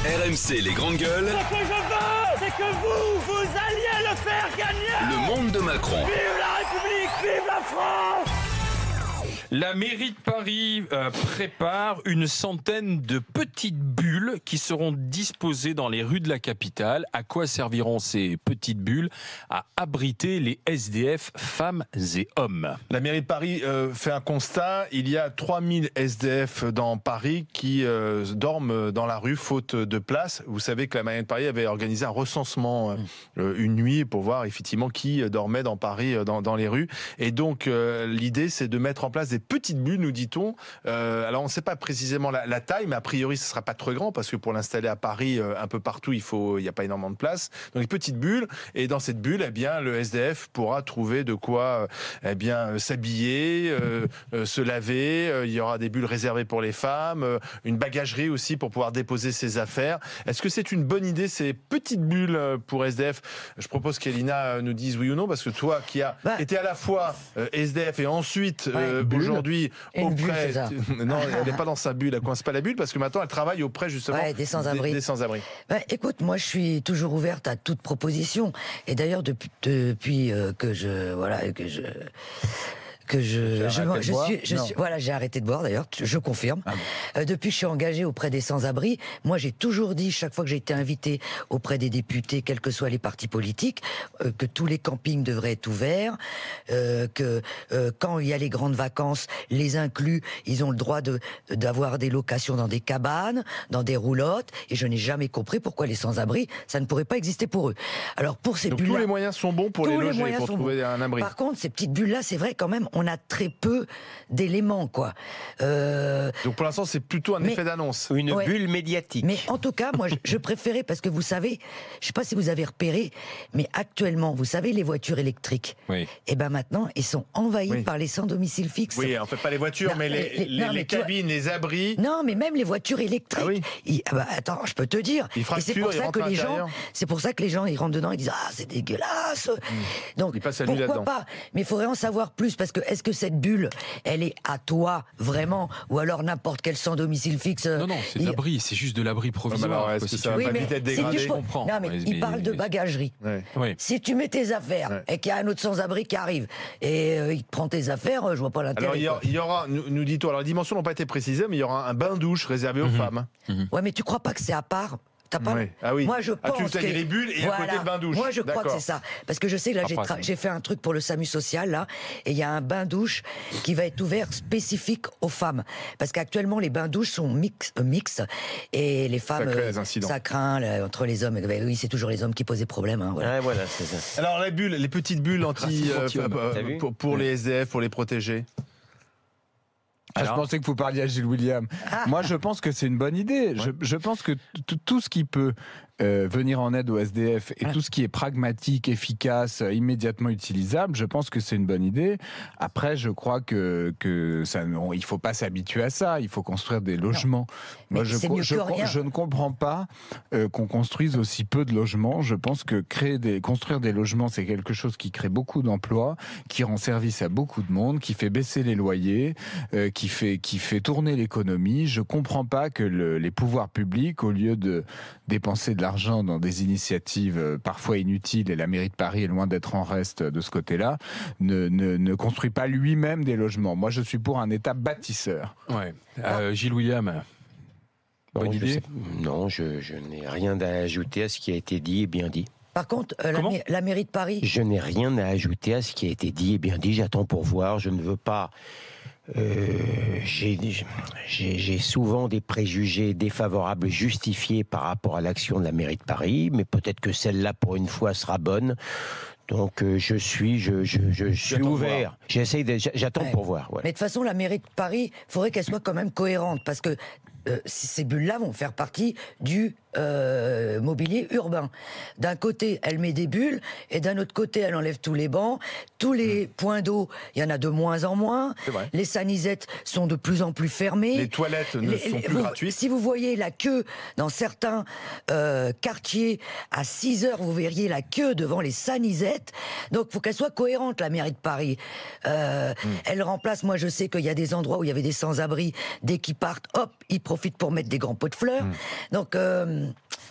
RMC les grandes gueules. Ce que je veux, c'est que vous alliez le faire gagner. Le monde de Macron. Vive la République, vive la France. La mairie de Paris prépare une centaine de petites bulles qui seront disposées dans les rues de la capitale. À quoi serviront ces petites bulles? À abriter les SDF, femmes et hommes. La mairie de Paris fait un constat. Il y a 3000 SDF dans Paris qui dorment dans la rue faute de place. Vous savez que la mairie de Paris avait organisé un recensement une nuit pour voir effectivement qui dormait dans Paris dans les rues. Et donc l'idée c'est de mettre en place des petites bulles, nous dit-on. Alors on ne sait pas précisément la taille, mais a priori ce ne sera pas trop grand parce que pour l'installer à Paris un peu partout, il n'y a pas énormément de place. Donc des petites bulles, et dans cette bulle, eh bien, le SDF pourra trouver de quoi s'habiller, se laver. Il y aura des bulles réservées pour les femmes, une bagagerie aussi pour pouvoir déposer ses affaires. Est-ce que c'est une bonne idée, ces petites bulles pour SDF? Je propose qu'Elina nous dise oui ou non, parce que toi qui as été à la fois SDF et ensuite aujourd'hui auprès... Non, elle n'est pas dans sa bulle, elle coince pas la bulle, parce que maintenant elle travaille auprès justement des sans-abri. Des sans-abri. Écoute, moi je suis toujours ouverte à toute proposition. Et d'ailleurs depuis que j'ai arrêté de boire d'ailleurs, je confirme. Depuis que je suis engagée auprès des sans-abri, moi j'ai toujours dit, chaque fois que j'ai été invitée auprès des députés, quels que soient les partis politiques, que tous les campings devraient être ouverts, que quand il y a les grandes vacances, les inclus, ils ont le droit d'avoir des locations dans des cabanes, dans des roulottes, et je n'ai jamais compris pourquoi les sans-abri, ça ne pourrait pas exister pour eux. Alors pour ces bulles-là, tous les moyens sont bons pour les loger, pour trouver un abri. Par contre, ces petites bulles-là, c'est vrai quand même, on a très peu d'éléments, quoi. Donc pour l'instant, c'est plutôt un effet d'annonce. Une bulle médiatique. Mais en tout cas, moi, je préférais, parce que vous savez, je sais pas si vous avez repéré, mais actuellement, vous savez, les voitures électriques, et ben maintenant, ils sont envahis par les sans domicile fixe. Oui, en fait, pas les voitures, mais les cabines, les abris. Non, mais même les voitures électriques. Attends, je peux te dire. Ils fracturent, et c'est pour ça que les gens, ils rentrent dedans, ils disent ah, c'est dégueulasse. Donc ils passent la nuit pourquoi là-dedans. pas? Mais il faudrait en savoir plus, parce que est-ce que cette bulle, elle est à toi vraiment, ou alors n'importe quel sans domicile fixe? Non, c'est de l'abri, c'est juste de l'abri provisoire. Est-ce que ça va pas vite être dégradé? Je comprends. Non, mais il parle de bagagerie. Si tu mets tes affaires et qu'il y a un autre sans-abri qui arrive et il te prend tes affaires, je vois pas l'intérêt. Alors il y aura, nous dit-on, alors les dimensions n'ont pas été précisées, mais il y aura un bain-douche réservé aux femmes. Ouais, mais tu crois pas que c'est à part? T'as pas... Ah oui. Moi je pense tu as dit les bulles et à côté le bain douche. Moi je crois que c'est ça, parce que je sais que là j'ai fait un truc pour le SAMU social là, et il y a un bain douche qui va être ouvert spécifique aux femmes, parce qu'actuellement les bains douches sont mixtes et les femmes ça craint entre les hommes. Oui, c'est toujours les hommes qui posent des problèmes. Voilà, c'est ça. Alors les petites bulles pour les SDF, pour les protéger. Je pensais que vous parliez à Gilles William. Moi, je pense que c'est une bonne idée. Je pense que tout ce qui peut venir en aide au SDF et tout ce qui est pragmatique, efficace, immédiatement utilisable, je pense que c'est une bonne idée. Après, je crois que ça, il faut pas s'habituer à ça. Il faut construire des logements. Moi, je ne comprends pas qu'on construise aussi peu de logements. Je pense que construire des logements, c'est quelque chose qui crée beaucoup d'emplois, qui rend service à beaucoup de monde, qui fait baisser les loyers, qui fait tourner l'économie. Je comprends pas que les pouvoirs publics, au lieu de dépenser de l'argent dans des initiatives parfois inutiles, et la mairie de Paris est loin d'être en reste de ce côté-là, ne construit pas lui-même des logements. Moi, je suis pour un État bâtisseur. Gilles William, bonne idée? Non, je n'ai rien à ajouter à ce qui a été dit et bien dit. Par contre, la mairie de Paris... Je n'ai rien à ajouter à ce qui a été dit et bien dit. J'attends pour voir. Je ne veux pas... J'ai souvent des préjugés défavorables justifiés par rapport à l'action de la mairie de Paris, mais peut-être que celle-là, pour une fois, sera bonne. Donc je suis ouvert. J'attends pour voir. Mais de toute façon, la mairie de Paris, il faudrait qu'elle soit quand même cohérente, parce que ces bulles-là vont faire partie du mobilier urbain. D'un côté, elle met des bulles, et d'un autre côté, elle enlève tous les bancs, tous les points d'eau, il y en a de moins en moins. Les sanisettes sont de plus en plus fermées. Les toilettes ne sont plus gratuites. Si vous voyez la queue dans certains quartiers, à 6 heures, vous verriez la queue devant les sanisettes. Donc, il faut qu'elle soit cohérente, la mairie de Paris. Elle remplace, moi je sais qu'il y a des endroits où il y avait des sans-abri, dès qu'ils partent, hop, ils profitent pour mettre des grands pots de fleurs. Donc,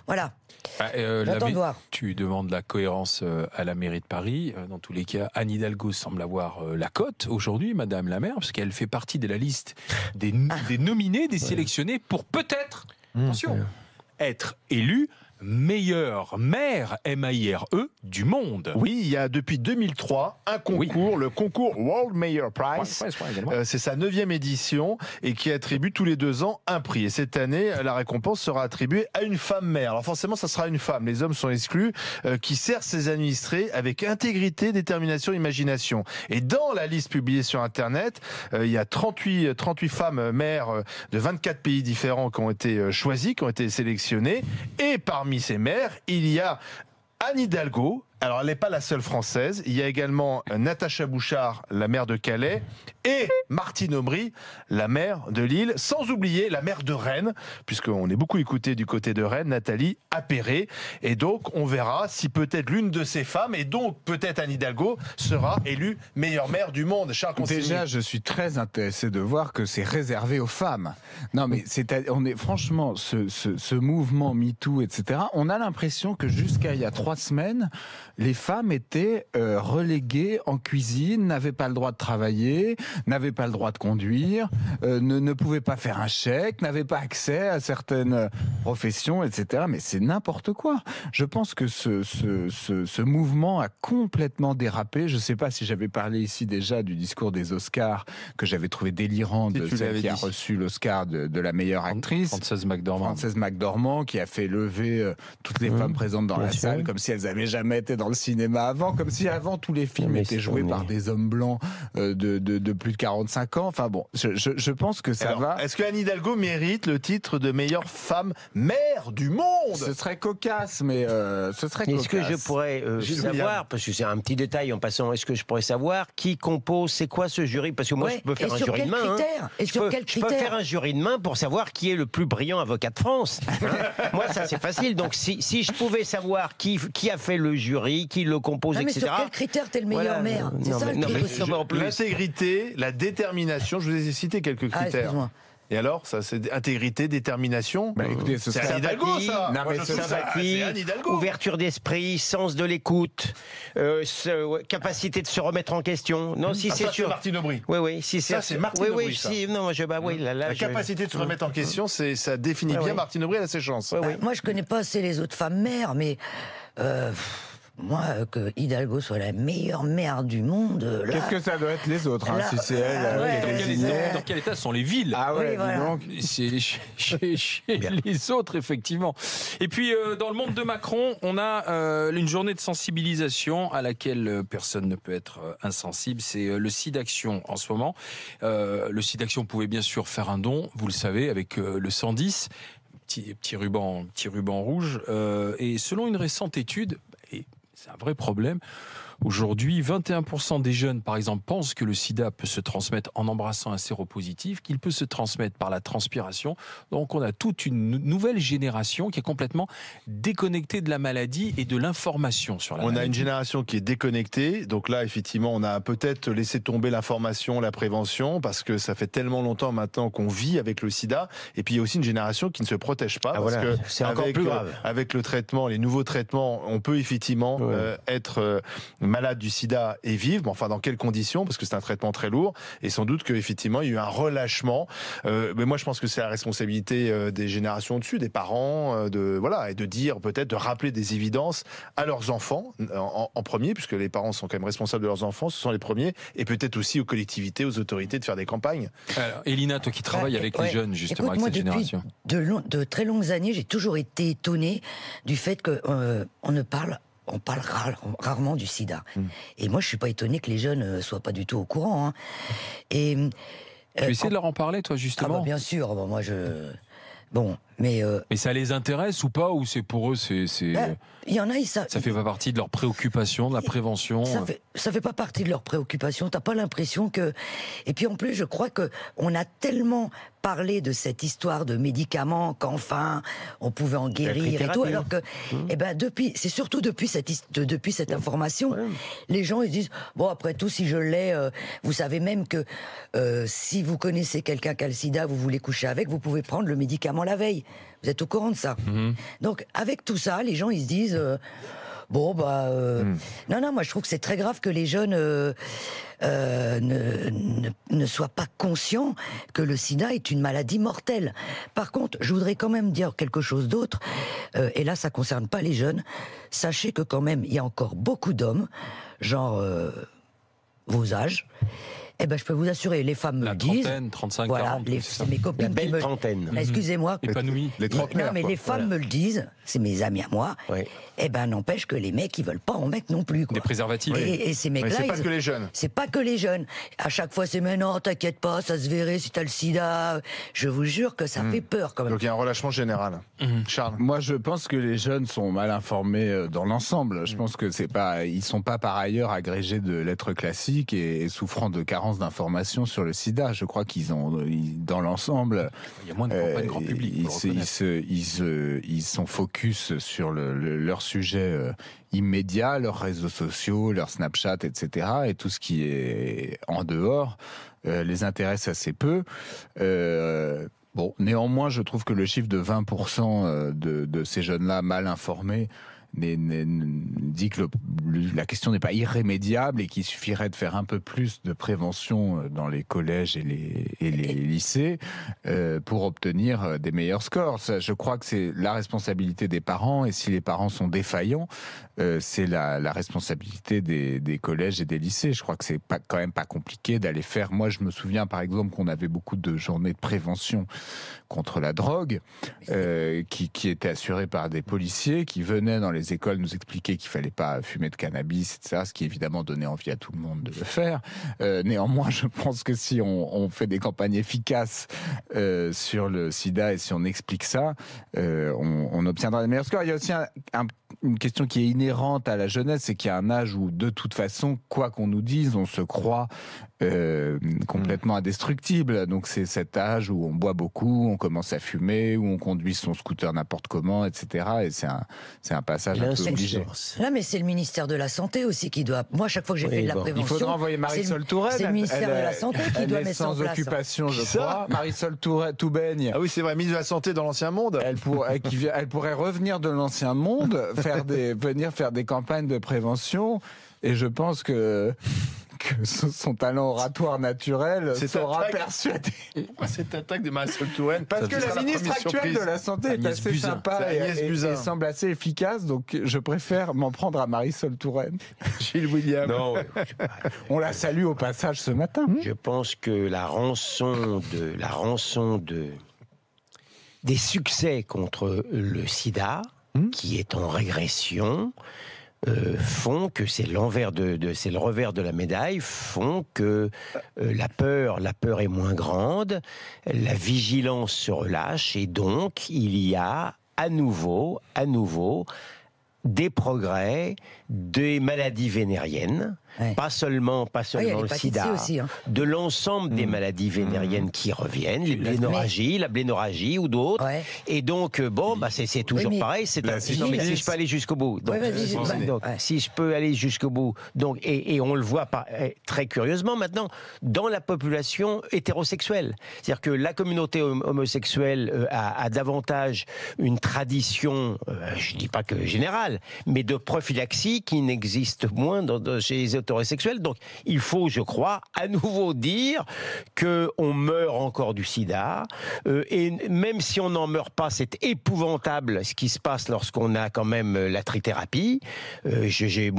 Voilà. J'attends de voir. Tu demandes la cohérence à la mairie de Paris. Dans tous les cas, Anne Hidalgo semble avoir la cote aujourd'hui, Madame la maire, parce qu'elle fait partie de la liste des nominés, des sélectionnés pour peut-être, attention, être élue meilleure maire, M-A-I-R-E, du monde. Oui, il y a depuis 2003 un concours, le concours World Mayor Prize. C'est sa 9e édition et qui attribue tous les 2 ans un prix. Et cette année, la récompense sera attribuée à une femme maire. Alors forcément, ça sera une femme. Les hommes sont exclus, qui sert ses administrés avec intégrité, détermination, imagination. Et dans la liste publiée sur Internet, il y a 38 femmes maires de 24 pays différents qui ont été choisies, qui ont été sélectionnées. Et parmi ces maires, il y a Anne Hidalgo. Alors, elle n'est pas la seule française. Il y a également Natacha Bouchard, la maire de Calais, et Martine Aubry, la maire de Lille, sans oublier la maire de Rennes, puisqu'on est beaucoup écouté du côté de Rennes, Nathalie Appéré. Et donc, on verra si peut-être l'une de ces femmes, et donc peut-être Anne Hidalgo, sera élue meilleure maire du monde. Charles Consigny. Déjà, je suis très intéressé de voir que c'est réservé aux femmes. Non, mais franchement, ce mouvement MeToo, etc., on a l'impression que jusqu'à il y a 3 semaines, les femmes étaient reléguées en cuisine, n'avaient pas le droit de travailler, n'avaient pas le droit de conduire, ne pouvaient pas faire un chèque, n'avaient pas accès à certaines professions, etc. Mais c'est n'importe quoi. Je pense que ce mouvement a complètement dérapé. Je ne sais pas si j'avais parlé ici déjà du discours des Oscars que j'avais trouvé délirant de celle qui a reçu l'Oscar de la meilleure actrice. Frances McDormand, qui a fait lever toutes les femmes présentes dans la salle comme si elles n'avaient jamais été dans le cinéma avant, comme si avant tous les films étaient joués par des hommes blancs de plus de 45 ans. Enfin bon, je pense que ça va. Est-ce que Anne Hidalgo mérite le titre de meilleure femme maire du monde? Ce serait cocasse, mais Est-ce que je pourrais savoir, parce que c'est un petit détail en passant, est-ce que je pourrais savoir qui compose, c'est quoi ce jury? Parce que moi, je peux faire un jury de main. Je peux faire un jury de main pour savoir qui est le plus brillant avocat de France. Moi, ça, c'est facile. Donc, si je pouvais savoir qui a fait le jury, qui le compose, etc. Sur quel critère t'es le meilleur maire? C'est ça le truc. L'intégrité, la détermination, je vous ai cité quelques critères. Et alors, ça, c'est intégrité, détermination. Écoutez, c'est Anne Hidalgo, ça. C'est Anne Hidalgo. Ouverture d'esprit, sens de l'écoute, capacité de se remettre en question. Non, si c'est sûr. Martine Aubry. Oui, si c'est. Ça, c'est Martine Aubry. La capacité de se remettre en question, ça définit bien Martine Aubry, elle a ses chances. Moi, je connais pas assez les autres femmes mères, mais. Moi, que Hidalgo soit la meilleure maire du monde. Qu'est-ce que ça doit être les autres, si c'est elle dans quel état sont les villes? Ah ouais, dis donc. C'est chez les autres, effectivement. Et puis, dans le monde de Macron, on a une journée de sensibilisation à laquelle personne ne peut être insensible. C'est le SIDAction en ce moment. Le SIDAction pouvait bien sûr faire un don, vous le savez, avec le 110. Petit ruban rouge. Et selon une récente étude, et c'est un vrai problème, aujourd'hui, 21% des jeunes, par exemple, pensent que le sida peut se transmettre en embrassant un séropositif, qu'il peut se transmettre par la transpiration. Donc on a toute une nouvelle génération qui est complètement déconnectée de la maladie et de l'information sur la maladie. On a une génération qui est déconnectée. Donc là, effectivement, on a peut-être laissé tomber l'information, la prévention, parce que ça fait tellement longtemps maintenant qu'on vit avec le sida. Et puis il y a aussi une génération qui ne se protège pas. Parce que c'est encore plus grave. Avec le traitement, les nouveaux traitements, on peut effectivement être malade du sida et vivre, enfin dans quelles conditions, parce que c'est un traitement très lourd, et sans doute qu'effectivement il y a eu un relâchement, mais moi je pense que c'est la responsabilité des générations au-dessus, des parents, et de dire peut-être, de rappeler des évidences à leurs enfants en premier, puisque les parents sont quand même responsables de leurs enfants, ce sont les premiers, et peut-être aussi aux collectivités, aux autorités de faire des campagnes. Alors, Elina, toi qui travailles avec les jeunes justement, avec cette génération. De très longues années, j'ai toujours été étonnée du fait on parle rarement du sida. Et moi, je suis pas étonné que les jeunes soient pas du tout au courant. Et tu essaies de leur en parler, toi, justement? Bien sûr. Moi, mais ça les intéresse ou pas, ou c'est pour eux, il y en a, ça fait pas partie de leurs préoccupations, de la prévention. Ça fait pas partie de leurs préoccupations. T'as pas l'impression que. Et puis en plus, je crois que on a tellement parlé de cette histoire de médicaments qu'enfin on pouvait en guérir et tout, alors que, c'est surtout depuis cette information, les gens ils disent après tout, si je l'ai, vous savez même que si vous connaissez quelqu'un qui a le sida, vous voulez coucher avec, vous pouvez prendre le médicament la veille. Vous êtes au courant de ça. Donc, avec tout ça, les gens, ils se disent... Non, moi je trouve que c'est très grave que les jeunes ne soient pas conscients que le sida est une maladie mortelle. Par contre, je voudrais quand même dire quelque chose d'autre, et là ça concerne pas les jeunes. Sachez que quand même, il y a encore beaucoup d'hommes, genre vos âges. Eh ben, je peux vous assurer, les femmes me le disent. La trentaine, 35, voilà, 40. c'est mes copines La qui belle me... trentaine. Excusez-moi. Épanoui. Les trentenaires, Non, mais quoi. les femmes me le disent, c'est mes amis à moi. Oui. Eh ben, n'empêche que les mecs, ils veulent pas en mettre non plus, quoi. Des préservatifs. Et ces Mais mecs-là, c'est pas que les jeunes. c'est pas que les jeunes. À chaque fois, c'est mais non, t'inquiète pas, ça se verrait si t'as le sida. Je vous jure que ça fait peur, quand même. Donc il y a un relâchement général. Charles. Moi, je pense que les jeunes sont mal informés dans l'ensemble. Je pense que ils sont pas par ailleurs agrégés de lettres classiques et souffrant de carences d'informations sur le sida. Je crois dans l'ensemble, Il y a moins de campagnes grand public. ils sont focus sur leur sujet immédiat, leurs réseaux sociaux, leur Snapchat, etc. Et tout ce qui est en dehors les intéresse assez peu. Bon, néanmoins, je trouve que le chiffre de 20% de ces jeunes-là mal informés dit que la question n'est pas irrémédiable et qu'il suffirait de faire un peu plus de prévention dans les collèges et les lycées pour obtenir des meilleurs scores. Ça, je crois que c'est la responsabilité des parents, et si les parents sont défaillants, c'est la responsabilité des collèges et des lycées. Je crois que c'est quand même pas compliqué d'aller faire. Moi, je me souviens par exemple qu'on avait beaucoup de journées de prévention contre la drogue qui étaient assurées par des policiers qui venaient dans les écoles nous expliquer qu'il fallait pas fumer de cannabis, etc., ce qui évidemment donnait envie à tout le monde de le faire. Néanmoins, je pense que si on fait des campagnes efficaces sur le sida et si on explique ça, on obtiendra des meilleurs scores. Il y a aussi une question qui est inhérente à la jeunesse, c'est qu'il y a un âge où, de toute façon, quoi qu'on nous dise, on se croit complètement indestructible. Donc c'est cet âge où on boit beaucoup, on commence à fumer, où on conduit son scooter n'importe comment, etc. Et c'est un passage un peu obligé. Là, mais c'est le ministère de la Santé aussi qui doit... Moi, chaque fois que j'ai fait de la prévention... Il faudra envoyer Marisol Touraine. C'est le ministère de la Santé qui doit mettre ça en place. Elle est sans occupation, je crois. Marisol Toubaigne. Ah oui, c'est vrai, ministre de la Santé dans l'ancien monde. Elle pourrait revenir de l'ancien monde, venir faire des campagnes de prévention. Et je pense que son talent oratoire naturel sera persuadé. Cette attaque de Marisol Touraine. Parce que la ministre actuelle de la Santé est assez sympa et semble assez efficace, donc je préfère m'en prendre à Marisol Touraine. Gilles William. Non, on la salue au passage ce matin. Je pense que la rançon des succès contre le sida, qui est en régression, font que c'est le revers de la médaille, font que la peur est moins grande, la vigilance se relâche, et donc il y a à nouveau des progrès des maladies vénériennes, pas seulement le sida, aussi, hein. de l'ensemble des maladies vénériennes qui reviennent, la blénorragie ou d'autres. Ouais. Et donc, c'est toujours pareil. Si je peux aller jusqu'au bout. Donc, si je peux aller jusqu'au bout. Donc, et on le voit très curieusement maintenant dans la population hétérosexuelle. C'est-à-dire que la communauté homosexuelle a davantage une tradition, je dis pas que générale, mais de prophylaxie qui n'existe moins chez les hétérosexuels. Donc, il faut, je crois, à nouveau dire qu'on meurt encore du sida. Et même si on n'en meurt pas, c'est épouvantable ce qui se passe lorsqu'on a quand même la trithérapie. Je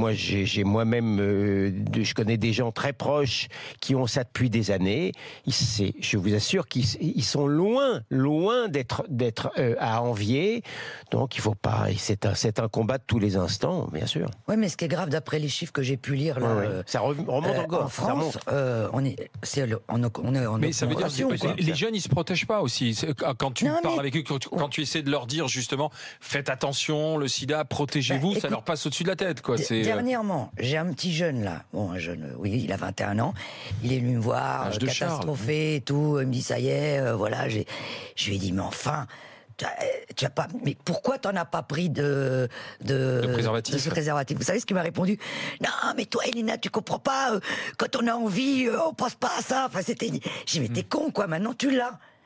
connais des gens très proches qui ont ça depuis des années. Je vous assure qu'ils sont loin d'être à envier. Donc, il faut pas. C'est un combat de tous les instants, bien sûr. Oui, mais ce qui est grave, d'après les chiffres que j'ai pu lire, là, ça remonte encore. En France, on est en mais ça veut dire que les jeunes, ils se protègent pas aussi. Quand tu parles avec eux, quand tu essaies de leur dire justement, faites attention, le sida, protégez-vous, ça leur passe au-dessus de la tête, quoi. Dernièrement, j'ai un petit jeune là, oui, il a 21 ans, il est venu me voir, catastrophé et tout, il me dit ça y est, voilà, je lui ai dit mais enfin. Tu as pas, mais pourquoi t'en as pas pris de préservatif? Vous savez ce qu'il m'a répondu? Non, mais toi, Elina, tu comprends pas. Quand on a envie, on pense pas à ça. Enfin, j'ai dit, mais t'es con, quoi. Maintenant, tu l'as.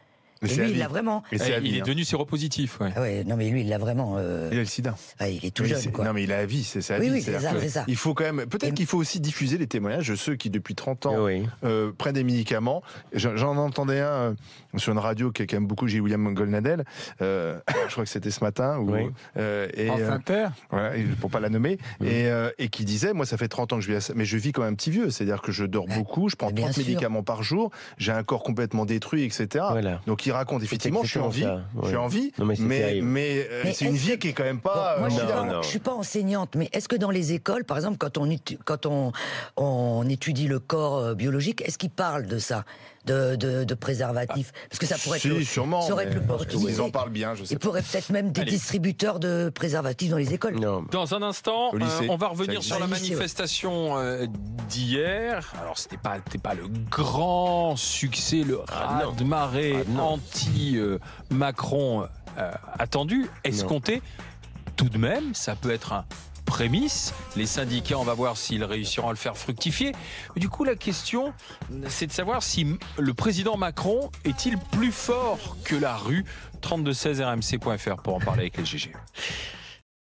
Et lui, il l'a vraiment. Et c'est à il vie, est devenu séropositif. Ouais. Ah ouais, non mais lui, il l'a vraiment. Il a le sida. Ah, il est tout jeune, quoi. Non, mais il a la vie, c'est à Oui, vie. oui, c'est ça, c'est ça. Il faut quand même. Peut-être qu'il faut aussi diffuser les témoignages de ceux qui, depuis 30 ans, Oui. prennent des médicaments. J'en entendais un sur une radio qui aime beaucoup, j'ai William Goldnadel. Je crois que c'était ce matin. Oui. Et, France Inter. voilà, pour pas la nommer. Et qui disait, moi, ça fait 30 ans que je vis à ça, mais je vis comme un petit vieux. C'est-à-dire que je dors beaucoup, je prends Bien 30 sûr. médicaments par jour, j'ai un corps complètement détruit, etc. Voilà. Donc il raconte, effectivement, je suis en vie. exactement ça, Je suis ouais. en vie, Non, mais c'est terrible. mais Mais c'est une est-ce vie que- qui est quand même pas. Moi, non. je suis pas enseignante, mais est-ce que dans les écoles, par exemple, quand on étudie le corps biologique, est-ce qu'ils parlent de ça, de préservatifs? Parce que ça pourrait être. Si, sûrement. Ça aurait mais pu parce qu'ils utiliser. en parlent bien, je sais Il pas. pourrait peut-être même des Allez. distributeurs de préservatifs dans les écoles. Non. Dans un instant, Au lycée, on va ça revenir existe. sur la Au lycée, ouais. manifestation d'hier. Alors, c'était pas le grand succès, le Ah, non. raz-de-marée Ah, non. anti-Macron attendu, escompté. Tout de même, ça peut être un prémisse. Les syndicats, on va voir s'ils réussiront à le faire fructifier. Mais du coup, la question, c'est de savoir si le président Macron est-il plus fort que la rue. 3216 rmc.fr pour en parler avec les GG.